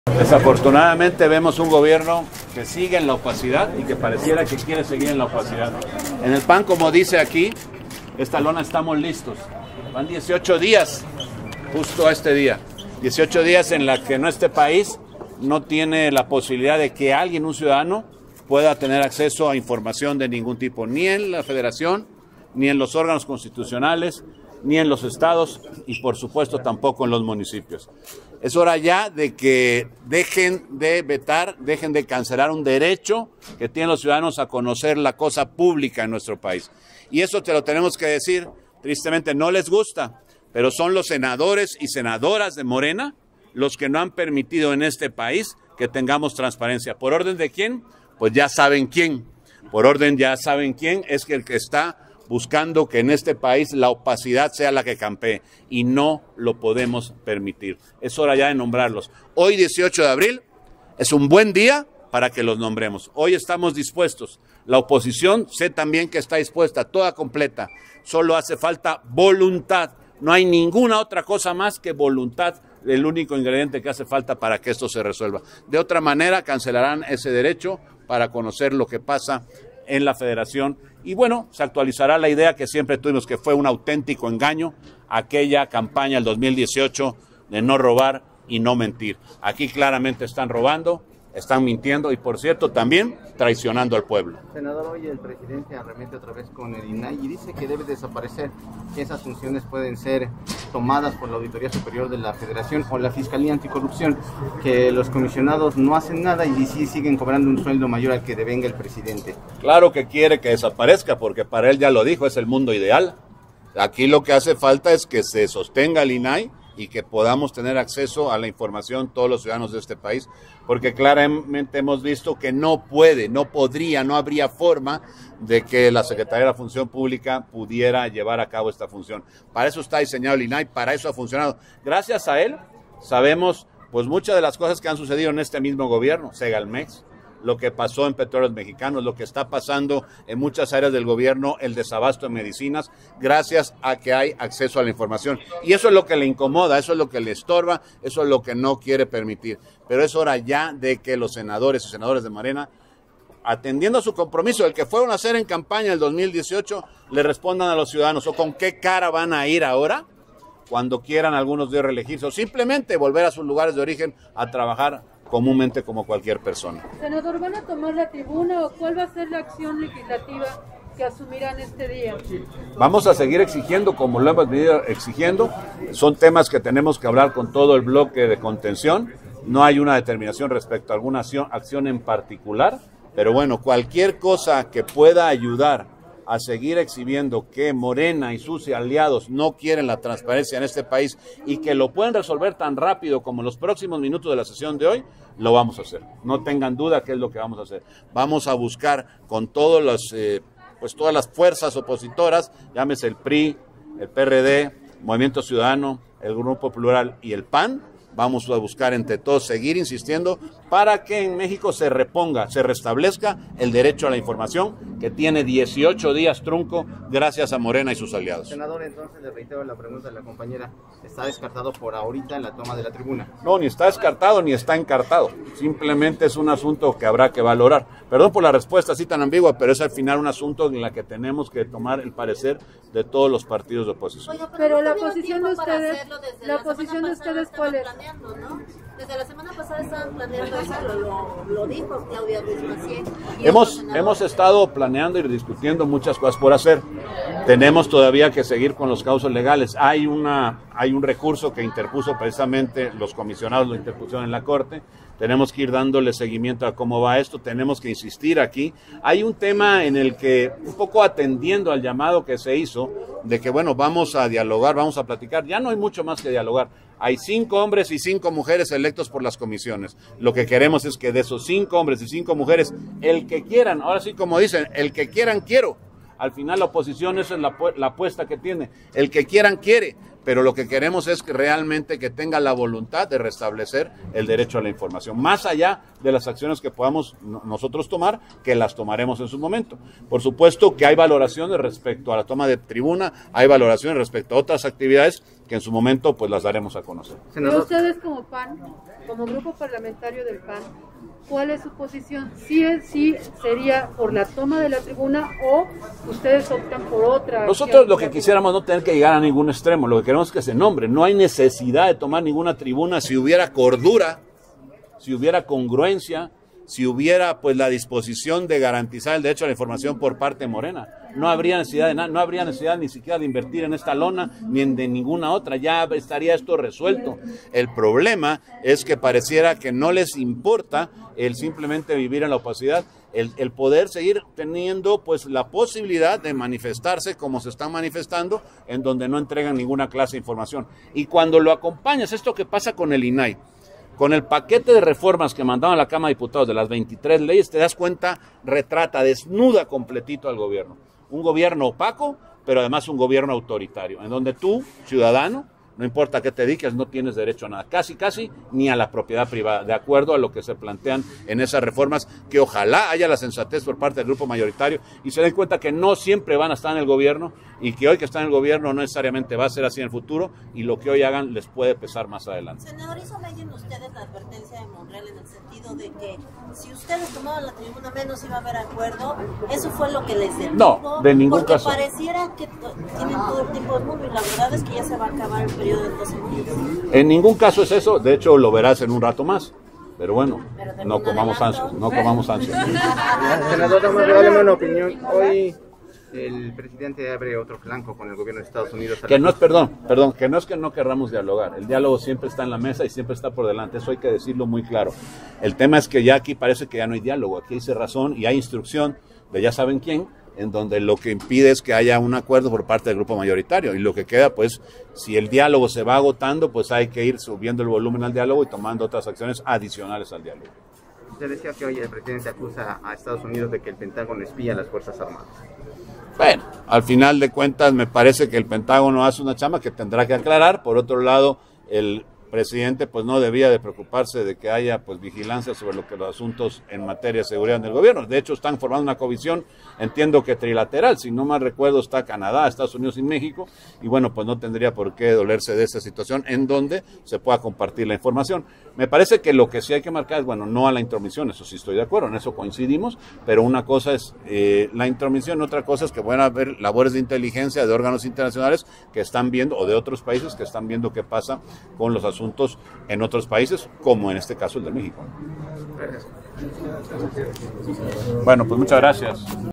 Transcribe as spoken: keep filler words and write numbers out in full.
Desafortunadamente vemos un gobierno que sigue en la opacidad y que pareciera que quiere seguir en la opacidad. En el P A N, como dice aquí, esta lona, estamos listos. Van dieciocho días, justo a este día. dieciocho días en la que nuestro país no tiene la posibilidad de que alguien, un ciudadano, pueda tener acceso a información de ningún tipo, ni en la federación, ni en los órganos constitucionales, ni en los estados y por supuesto tampoco en los municipios. Es hora ya de que dejen de vetar, dejen de cancelar un derecho que tienen los ciudadanos a conocer la cosa pública en nuestro país. Y eso te lo tenemos que decir, tristemente no les gusta, pero son los senadores y senadoras de Morena los que no han permitido en este país que tengamos transparencia. ¿Por orden de quién? Pues ya saben quién. Por orden ya saben quién es que el que está buscando que en este país la opacidad sea la que campee, y no lo podemos permitir. Es hora ya de nombrarlos. Hoy, dieciocho de abril, es un buen día para que los nombremos. Hoy estamos dispuestos. La oposición sé también que está dispuesta, toda completa. Solo hace falta voluntad. No hay ninguna otra cosa más que voluntad, el único ingrediente que hace falta para que esto se resuelva. De otra manera, cancelarán ese derecho para conocer lo que pasa en la federación. Y bueno, se actualizará la idea que siempre tuvimos, que fue un auténtico engaño, aquella campaña del dos mil dieciocho de no robar y no mentir. Aquí claramente están robando, están mintiendo y, por cierto, también traicionando al pueblo. Senador, hoy el presidente arremete otra vez con el I N A I y dice que debe desaparecer, que esas funciones pueden ser tomadas por la Auditoría Superior de la Federación o la Fiscalía Anticorrupción, que los comisionados no hacen nada y sí siguen cobrando un sueldo mayor al que devenga el presidente. Claro que quiere que desaparezca, porque para él, ya lo dijo, es el mundo ideal. Aquí lo que hace falta es que se sostenga el I N A I y que podamos tener acceso a la información todos los ciudadanos de este país, porque claramente hemos visto que no puede, no podría, no habría forma de que la Secretaría de la Función Pública pudiera llevar a cabo esta función. Para eso está diseñado el I N A I, para eso ha funcionado. Gracias a él sabemos pues muchas de las cosas que han sucedido en este mismo gobierno, Segalmex, lo que pasó en Petróleos Mexicanos, lo que está pasando en muchas áreas del gobierno, el desabasto de medicinas, gracias a que hay acceso a la información. Y eso es lo que le incomoda, eso es lo que le estorba, eso es lo que no quiere permitir. Pero es hora ya de que los senadores y senadores de Morena, atendiendo a su compromiso, el que fueron a hacer en campaña el dos mil dieciocho, le respondan a los ciudadanos, o con qué cara van a ir ahora, cuando quieran algunos de reelegirse, o simplemente volver a sus lugares de origen a trabajar comúnmente como cualquier persona. Senador, ¿van a tomar la tribuna o cuál va a ser la acción legislativa que asumirán este día? Vamos a seguir exigiendo como lo hemos venido exigiendo. Son temas que tenemos que hablar con todo el bloque de contención. No hay una determinación respecto a alguna acción, acción en particular, pero bueno, cualquier cosa que pueda ayudar a seguir exhibiendo que Morena y sus aliados no quieren la transparencia en este país y que lo pueden resolver tan rápido como en los próximos minutos de la sesión de hoy, lo vamos a hacer. No tengan duda que es lo que vamos a hacer. Vamos a buscar con todos los, eh, pues todas las fuerzas opositoras, llámese el P R I, el P R D, Movimiento Ciudadano, el Grupo Plural y el P A N, vamos a buscar entre todos seguir insistiendo para que en México se reponga, se restablezca el derecho a la información que tiene dieciocho días trunco gracias a Morena y sus aliados. Senador, entonces le reitero la pregunta de la compañera, ¿está descartado por ahorita la toma de la tribuna? No, ni está descartado ni está encartado, simplemente es un asunto que habrá que valorar. Perdón por la respuesta así tan ambigua, pero es al final un asunto en la que tenemos que tomar el parecer de todos los partidos de oposición. Oye, pero, pero la posición de ustedes, la posición de ustedes ¿cuál es? ¿No? Desde la semana pasada estaban planeando eso, lo, lo, lo dijo Claudia Ruiz Massieu. Hemos, hemos estado planeando y discutiendo muchas cosas por hacer. Tenemos todavía que seguir con los causos legales. Hay, una, hay un recurso que interpuso precisamente, los comisionados lo interpusieron en la Corte. Tenemos que ir dándole seguimiento a cómo va esto, tenemos que insistir aquí. Hay un tema en el que, un poco atendiendo al llamado que se hizo, de que bueno, vamos a dialogar, vamos a platicar, ya no hay mucho más que dialogar. Hay cinco hombres y cinco mujeres electos por las comisiones. Lo que queremos es que de esos cinco hombres y cinco mujeres, el que quieran, ahora sí como dicen, el que quieran quiero. Al final la oposición, esa es la, la apuesta que tiene. El que quieran quiere, pero lo que queremos es que realmente que tenga la voluntad de restablecer el derecho a la información, más allá de las acciones que podamos nosotros tomar, que las tomaremos en su momento. Por supuesto que hay valoraciones respecto a la toma de tribuna, hay valoraciones respecto a otras actividades que en su momento pues las daremos a conocer. Pero ustedes como P A N, como grupo parlamentario del P A N, ¿cuál es su posición? ¿Sí, es, sí sería por la toma de la tribuna o ustedes optan por otra? Nosotros lo que quisiéramos no tener que llegar a ningún extremo, lo que queremos es que se nombre. No hay necesidad de tomar ninguna tribuna si hubiera cordura, si hubiera congruencia, si hubiera pues la disposición de garantizar el derecho a la información por parte de Morena. No habría necesidad de nada, no habría necesidad ni siquiera de invertir en esta lona ni en de ninguna otra, ya estaría esto resuelto. El problema es que pareciera que no les importa el simplemente vivir en la opacidad, el, el poder seguir teniendo pues la posibilidad de manifestarse como se están manifestando, en donde no entregan ninguna clase de información. Y cuando lo acompañas, esto que pasa con el I N A I, con el paquete de reformas que mandaron a la Cámara de Diputados de las veintitrés leyes, te das cuenta, retrata, desnuda completito al gobierno. Un gobierno opaco, pero además un gobierno autoritario, en donde tú, ciudadano, no importa qué te dediques, no tienes derecho a nada, casi, casi, ni a la propiedad privada, de acuerdo a lo que se plantean en esas reformas, que ojalá haya la sensatez por parte del grupo mayoritario y se den cuenta que no siempre van a estar en el gobierno y que hoy que está en el gobierno no necesariamente va a ser así en el futuro y lo que hoy hagan les puede pesar más adelante. Senador, ¿hizo leyen ustedes la advertencia de Monreal en el sentido de que si ustedes tomaban la tribuna menos iba a haber acuerdo? ¿Eso fue lo que les detuvo? No, de ningún Porque caso. Porque pareciera que tienen todo el tiempo del mundo y la verdad es que ya se va a acabar el periodo de doce meses. En ningún caso es eso, de hecho lo verás en un rato más. Pero bueno, Pero no comamos ansias, no comamos ansias. Senador, nomás regáleme una opinión. Hoy el presidente abre otro flanco con el gobierno de Estados Unidos. Que no es, perdón, perdón, que no es que no querramos dialogar. El diálogo siempre está en la mesa y siempre está por delante. Eso hay que decirlo muy claro. El tema es que ya aquí parece que ya no hay diálogo. Aquí hay cerrazón y hay instrucción de ya saben quién, en donde lo que impide es que haya un acuerdo por parte del grupo mayoritario. Y lo que queda, pues, si el diálogo se va agotando, pues hay que ir subiendo el volumen al diálogo y tomando otras acciones adicionales al diálogo. Usted decía que hoy el presidente acusa a Estados Unidos de que el Pentágono espía a las Fuerzas Armadas. Bueno, al final de cuentas me parece que el Pentágono hace una chamba que tendrá que aclarar. Por otro lado, el presidente pues no debía de preocuparse de que haya pues vigilancia sobre lo que los asuntos en materia de seguridad en el gobierno. De hecho, están formando una comisión, entiendo que trilateral, si no mal recuerdo está Canadá, Estados Unidos y México, y bueno, pues no tendría por qué dolerse de esta situación en donde se pueda compartir la información. Me parece que lo que sí hay que marcar es, bueno, no a la intromisión, eso sí estoy de acuerdo, en eso coincidimos, pero una cosa es eh, la intromisión, otra cosa es que van a haber labores de inteligencia de órganos internacionales que están viendo, o de otros países que están viendo qué pasa con los asuntos en otros países, como en este caso el de México. Bueno, pues muchas gracias.